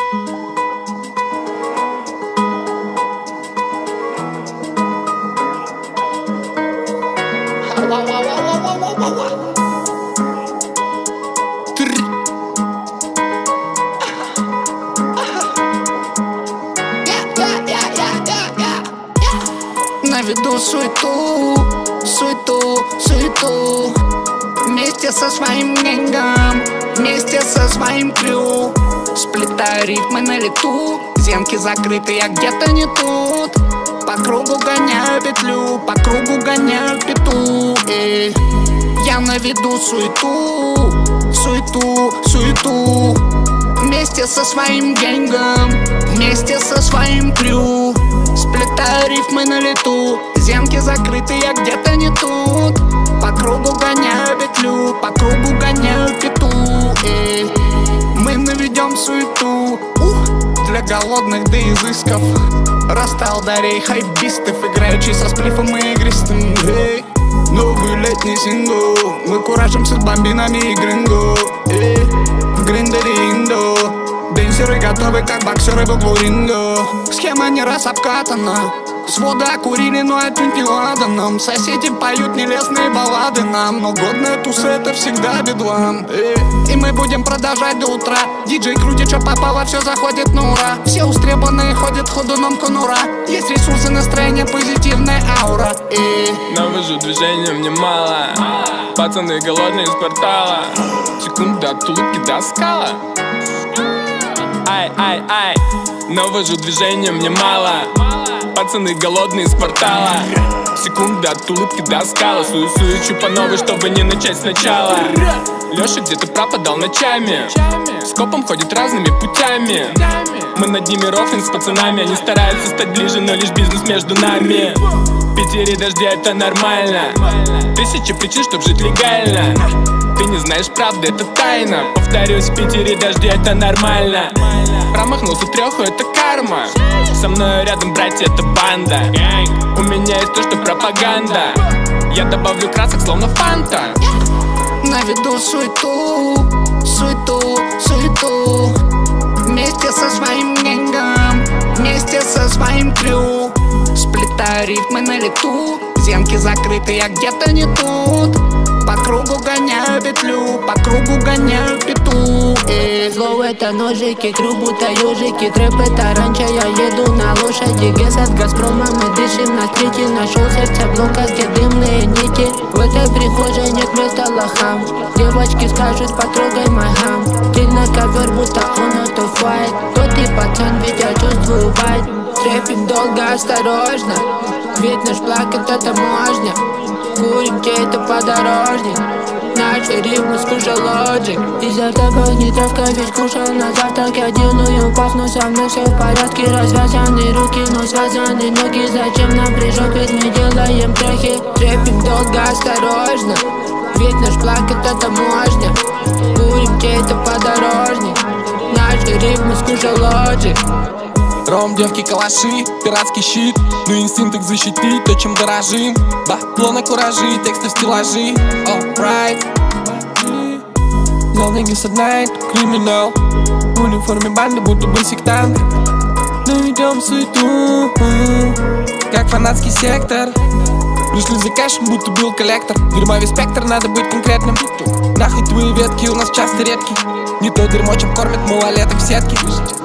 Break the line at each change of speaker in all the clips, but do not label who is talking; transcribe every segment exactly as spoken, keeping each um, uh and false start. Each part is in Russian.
Наведу суету, суету, суету. Вместе со своим генгом, вместе со своим крю. Сплетаю рифмы на лету, земки закрыты, я где-то не тут. По кругу гоняю петлю, по кругу гоняю пету. Эй. Я наведу суету, суету, суету. Вместе со своим генгом, вместе со своим крю. Сплетаю рифмы на лету, земки закрыты, я где-то не тут. По кругу гоняю петлю, по кругу гоняю пету. Эй. Мы наведем суету, ух, для голодных до изысков. Растал дарей хайбистов, играючи со сплифом и игристым. Эй. Новый летний сингл, мы куражимся с бомбинами и гринго. Эй. В гриндере индо, денсеры готовы, как боксеры в углу. Схема не раз обкатана, своды окурили, но отнюдь не ладаном. Соседи поют нелестные баллады нам, но годная туса — это всегда бедлам. И мы будем продолжать до утра. Диджей крутит, что попало, все заходит на ура. Все устребанные ходят ходуном конура. Есть ресурсы, настроение, позитивная аура. И...
Но вижу движения мне мало. Пацаны голодные из портала. Секунда от улыбки до скала. Ай, ай, ай. Но вижу движения мне мало. Пацаны голодные из портала. Секунда от улыбки до скала. Сую-суючу по новой, чтобы не начать сначала. Леша где-то пропадал ночами. Скопом ходит разными путями. Мы над ними рофлим с пацанами. Они стараются стать ближе, но лишь бизнес между нами. В Питере дожди — это нормально. Тысячи причин, чтоб жить легально. Ты не знаешь правды, это тайна. Повторюсь, в Питере дожди — это нормально. Промахнулся треху — это карма. Со мной рядом братья — это банда. У меня есть то, что пропаганда. Я добавлю красок, словно фанта.
Наведу суету, суету, суету. Вместе со своим генгом, вместе со своим крю. Сплетаю рифмы на лету, земки закрыты, я где-то не тут. По кругу гоняю петлю, по кругу гоняю пету. Эй.
Слово — это ножики, крю будто ежики. Трэп — это раньше, я еду на лошади. Гес от Газпрома, мы дышим на стрите. Нашел сердце блока, где дымные нити. В этой прихожей нет места лохам. Девочки скажут, потрогай мой хам. Ты на ковер, будто он это файт. То ты пацан, ведь я чувствую вайт. Трэпим долго, осторожно, ведь наш плакать это можно. Курим чей-то подорожник, наши рифмы скушал лоджик. Из-за тобой не травка, ведь кушал на завтрак. Я делаю пахну, со мной все в порядке. Развязаны руки, но связаны ноги. Зачем нам прыжок, ведь мы делаем трехи. Трэпим долго, осторожно, ведь наш плакать это можно. Курим чей-то подорожник, наши рифмы скушал лоджик.
Ром, девки, калаши, пиратский щит. Ну инстинкт их защитить, то чем дорожим. Бабло на куражи, тексты в стеллажи. Alright. Long niggas at night, криминал. В униформе банды, будто бы сектант. Наведем суету, как фанатский сектор. Пришли за кэшем, будто был коллектор. Дерьмовый спектр, надо быть конкретным. Нахуй твои ветки у нас часто редки. Не то дерьмо, чем кормят малолеток в сетке.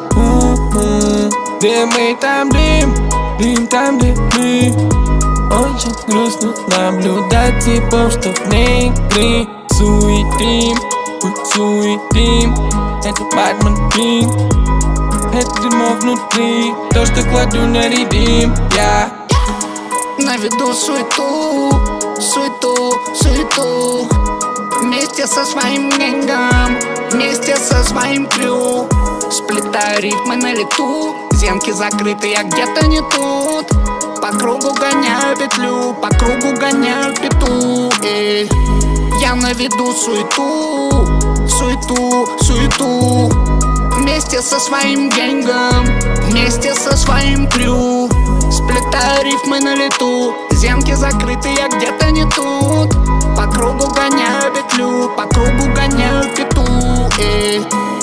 Где мы там дым, дым там, где мы. Очень грустно наблюдать типов, что вне игры суетим, суетим. Это Батман Кинг, это дерьмо внутри, то, что кладу на ридим, я
Наведу суету, суету, суету. Вместе со своим генгом, вместе со своим крю. Сплетаю рифмы на лету, земки закрыты, я где-то не тут. По кругу гоняю петлю, по кругу гоняю пету. Эй. Я наведу суету, суету, суету. Вместе со своим генгом, вместе со своим крю. Сплетаю рифмы на лету, земки закрыты, я где-то не тут. По кругу гоняю петлю, по кругу гоняю пету. Эй.